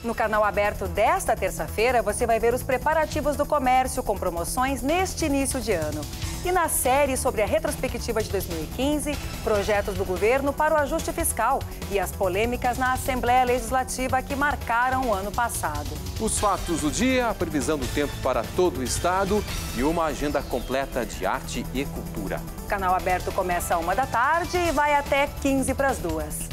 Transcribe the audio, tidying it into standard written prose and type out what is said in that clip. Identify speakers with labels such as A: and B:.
A: No canal aberto desta terça-feira, você vai ver os preparativos do comércio com promoções neste início de ano. E na série sobre a retrospectiva de 2015, projetos do governo para o ajuste fiscal e as polêmicas na Assembleia Legislativa que marcaram o ano passado.
B: Os fatos do dia, a previsão do tempo para todo o estado e uma agenda completa de arte e cultura.
A: O canal aberto começa às 1h da tarde e vai até 1:45.